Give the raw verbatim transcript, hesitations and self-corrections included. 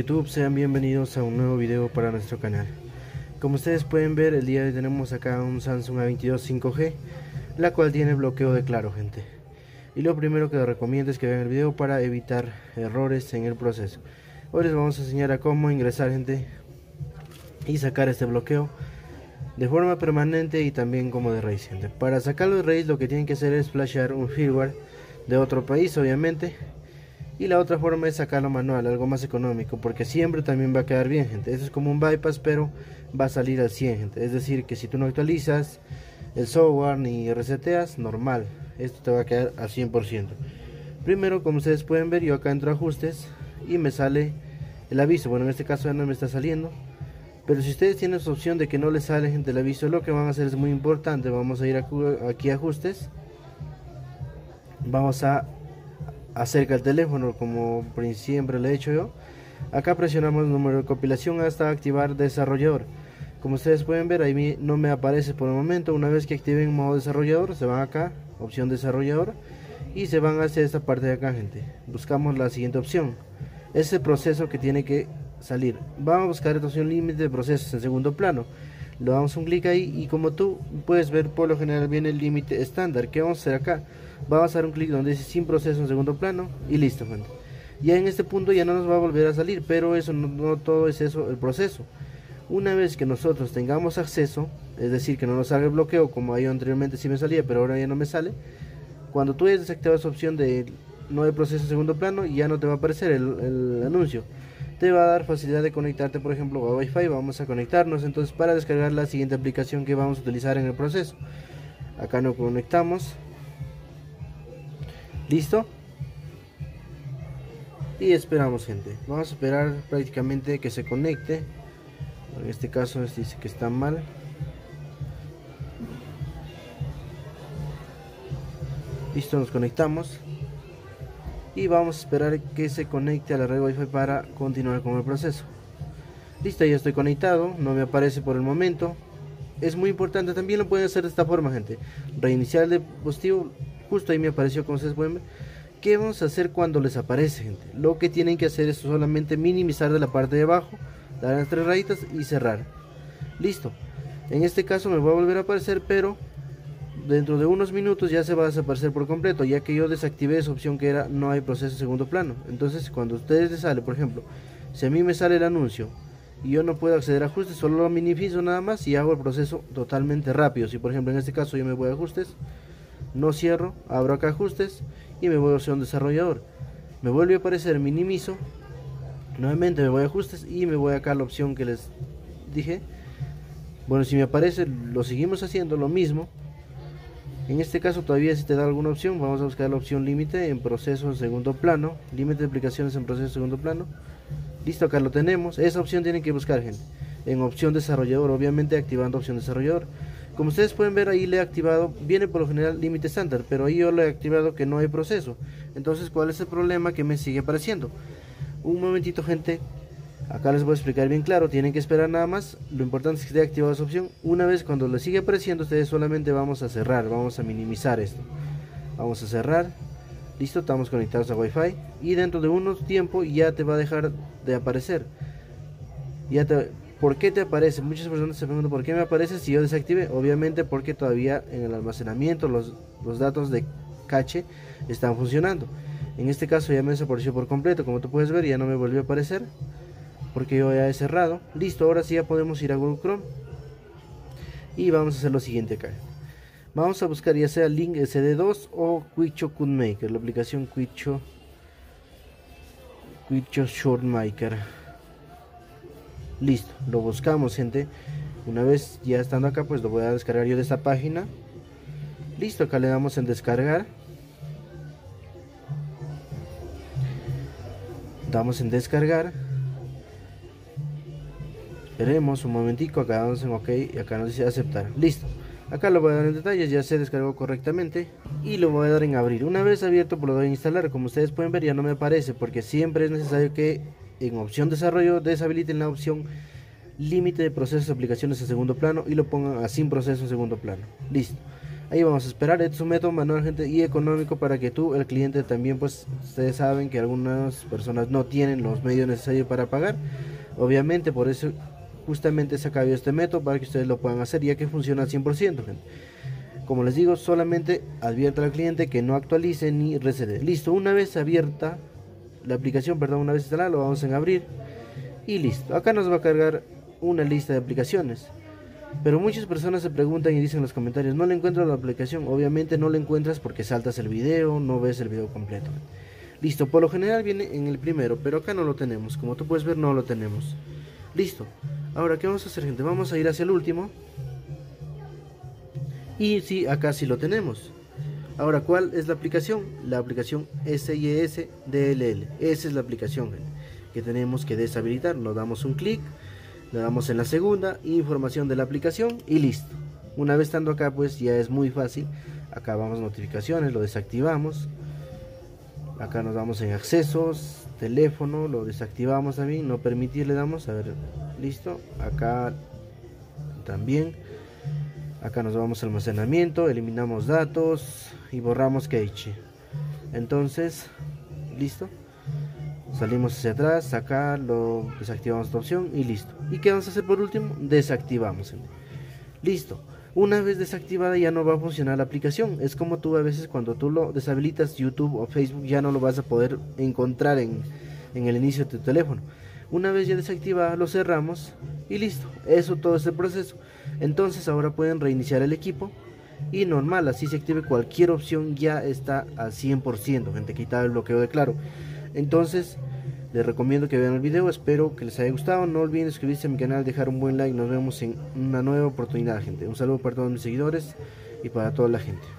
YouTube, sean bienvenidos a un nuevo video para nuestro canal. Como ustedes pueden ver, el día de hoy tenemos acá un Samsung A veintidós cinco G, la cual tiene bloqueo de claro, gente. Y lo primero que les recomiendo es que vean el video para evitar errores en el proceso. Hoy les vamos a enseñar a cómo ingresar, gente, y sacar este bloqueo de forma permanente y también como de raíz, gente. Para sacarlo de raíz lo que tienen que hacer es flashear un firmware de otro país, obviamente. Y la otra forma es sacarlo manual, algo más económico, porque siempre también va a quedar bien, gente. Eso es como un bypass, pero va a salir al cien, gente. Es decir, que si tú no actualizas el software ni reseteas, normal, esto te va a quedar al cien por ciento. Primero, como ustedes pueden ver, yo acá entro a ajustes y me sale el aviso. Bueno, en este caso ya no me está saliendo, pero si ustedes tienen esa opción de que no les sale, gente, el aviso, lo que van a hacer es muy importante. Vamos a ir aquí a ajustes, vamos a acerca el teléfono, como siempre le he hecho yo. Acá presionamos el número de compilación hasta activar desarrollador. Como ustedes pueden ver, ahí no me aparece por el momento. Una vez que activen modo desarrollador, se van acá, opción desarrollador, y se van hacia esta parte de acá, gente. Buscamos la siguiente opción, es el proceso que tiene que salir. Vamos a buscar esta opción límite de procesos en segundo plano. Le damos un clic ahí y como tú puedes ver, por lo general viene el límite estándar. ¿Qué vamos a hacer acá? Vamos a dar un clic donde dice sin proceso en segundo plano y listo, gente. Ya en este punto ya no nos va a volver a salir, pero eso no, no todo es eso el proceso. Una vez que nosotros tengamos acceso, es decir, que no nos salga el bloqueo, como ahí anteriormente sí me salía, pero ahora ya no me sale. Cuando tú hayas desactivado esa opción de no hay proceso en segundo plano, ya no te va a aparecer el, el anuncio. Te va a dar facilidad de conectarte, por ejemplo, a Wi-Fi. Vamos a conectarnos entonces para descargar la siguiente aplicación que vamos a utilizar en el proceso. Acá nos conectamos. Listo. Y esperamos, gente. Vamos a esperar prácticamente que se conecte. En este caso dice que está mal. Listo, nos conectamos. Y vamos a esperar que se conecte a la red Wi-Fi para continuar con el proceso. Listo, ya estoy conectado. No me aparece por el momento. Es muy importante, también lo pueden hacer de esta forma, gente. Reiniciar el dispositivo. Justo ahí me apareció, como ustedes pueden ver. ¿Qué vamos a hacer cuando les aparece, gente? Lo que tienen que hacer es solamente minimizar de la parte de abajo, dar las tres rayitas y cerrar. Listo. En este caso me va a volver a aparecer, pero dentro de unos minutos ya se va a desaparecer por completo, ya que yo desactivé esa opción que era no hay proceso en segundo plano. Entonces cuando a ustedes les sale, por ejemplo, si a mí me sale el anuncio y yo no puedo acceder a ajustes, solo lo minimizo nada más y hago el proceso totalmente rápido. Si por ejemplo en este caso yo me voy a ajustes, no cierro, abro acá ajustes y me voy a opción desarrollador, me vuelve a aparecer minimizo, nuevamente me voy a ajustes y me voy acá a la opción que les dije. Bueno, si me aparece, lo seguimos haciendo lo mismo. En este caso todavía si te da alguna opción, vamos a buscar la opción límite en proceso en segundo plano, límite de aplicaciones en proceso en segundo plano. Listo, acá lo tenemos. Esa opción tienen que buscar, gente, en opción desarrollador, obviamente activando opción desarrollador. Como ustedes pueden ver, ahí le he activado, viene por lo general límite estándar, pero ahí yo le he activado que no hay proceso. Entonces, ¿cuál es el problema que me sigue apareciendo? Un momentito, gente, acá les voy a explicar bien claro. Tienen que esperar nada más. Lo importante es que esté activada esa opción. Una vez cuando le sigue apareciendo, ustedes solamente vamos a cerrar, vamos a minimizar esto. Vamos a cerrar. Listo, estamos conectados a Wi-Fi y dentro de unos tiempo ya te va a dejar de aparecer. Ya te... ¿Por qué te aparece? Muchas personas se preguntan por qué me aparece si yo desactive. Obviamente porque todavía en el almacenamiento los, los datos de cache están funcionando. En este caso ya me desapareció por completo. Como tú puedes ver, ya no me volvió a aparecer porque yo ya he cerrado. Listo, ahora sí ya podemos ir a Google Chrome y vamos a hacer lo siguiente acá. Vamos a buscar ya sea Link S D dos o Quickshot CodeMaker, la aplicación Quickshot Quickshot ShotMaker. Listo, lo buscamos, gente. Una vez ya estando acá, pues lo voy a descargar yo de esta página. Listo, acá le damos en descargar. Damos en descargar. Esperemos un momentico, acá damos en OK y acá nos dice aceptar. Listo, acá lo voy a dar en detalles, ya se descargó correctamente y lo voy a dar en abrir. Una vez abierto, pues lo voy a instalar. Como ustedes pueden ver, ya no me aparece porque siempre es necesario que en opción desarrollo deshabiliten la opción límite de procesos de aplicaciones en segundo plano y lo pongan a sin proceso en segundo plano. Listo, Ahí vamos a esperar. Este es un método manual, gente, y económico para que tú, el cliente, también, pues ustedes saben que algunas personas no tienen los medios necesarios para pagar. Obviamente por eso justamente se acabó este método, para que ustedes lo puedan hacer, ya que funciona al cien por ciento, gente. Como les digo, solamente advierta al cliente que no actualice ni resete. Listo, una vez abierta la aplicación, perdón, una vez instalada, lo vamos a abrir y listo. Acá nos va a cargar una lista de aplicaciones. Pero muchas personas se preguntan y dicen en los comentarios: no le encuentro la aplicación. Obviamente no la encuentras porque saltas el video, no ves el video completo. Listo, por lo general viene en el primero, pero acá no lo tenemos. Como tú puedes ver, no lo tenemos. Listo. Ahora, ¿qué vamos a hacer, gente? Vamos a ir hacia el último. Y sí, acá sí lo tenemos. Ahora, ¿cuál es la aplicación? La aplicación S I S D L L. Esa es la aplicación, gente, que tenemos que deshabilitar. Nos damos un clic, le damos en la segunda, información de la aplicación y listo. Una vez estando acá, pues ya es muy fácil. Acá vamos notificaciones, lo desactivamos. Acá nos vamos en accesos, teléfono, lo desactivamos también, no permitir le damos, a ver, listo. Acá también. Acá nos vamos a almacenamiento, eliminamos datos y borramos cache. Entonces, listo. Salimos hacia atrás, acá lo desactivamos esta opción y listo. ¿Y qué vamos a hacer por último? Desactivamos. Listo. Una vez desactivada ya no va a funcionar la aplicación. Es como tú a veces cuando tú lo deshabilitas YouTube o Facebook, ya no lo vas a poder encontrar en, en el inicio de tu teléfono. Una vez ya desactivada lo cerramos y listo. Eso todo es el proceso. Entonces ahora pueden reiniciar el equipo y normal, así se active cualquier opción, ya está al cien por ciento, gente, quitado el bloqueo de Claro. Entonces les recomiendo que vean el video, espero que les haya gustado. No olviden suscribirse a mi canal, dejar un buen like. Nos vemos en una nueva oportunidad, gente. Un saludo para todos mis seguidores y para toda la gente.